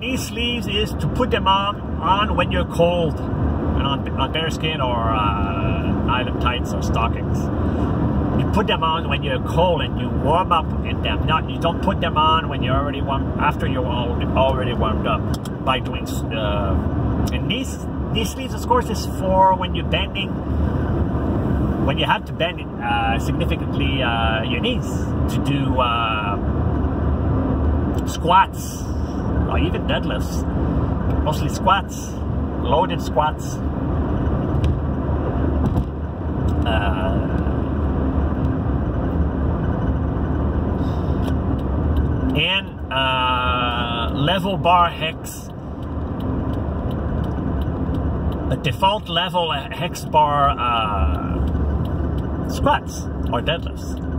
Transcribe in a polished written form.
knee sleeves is to put them on when you're cold, and on bearskin or nylon tights or stockings. You put them on when you're cold and you warm up in them. You don't put them on when you're already warm, after you're already warmed up. By doing and knee sleeves, of course, is for when you're bending, when you have to bend significantly your knees to do squats or even deadlifts. Mostly squats, loaded squats. And level bar hex. A default level hex bar squats or deadlifts.